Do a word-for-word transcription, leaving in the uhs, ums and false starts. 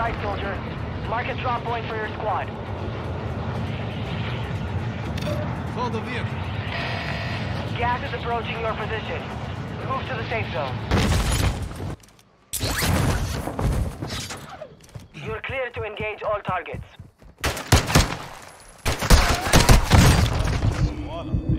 sight, soldier. Mark a drop point for your squad. Hold the vehicle. Gas is approaching your position. Move to the safe zone. You're clear to engage all targets. Swallow.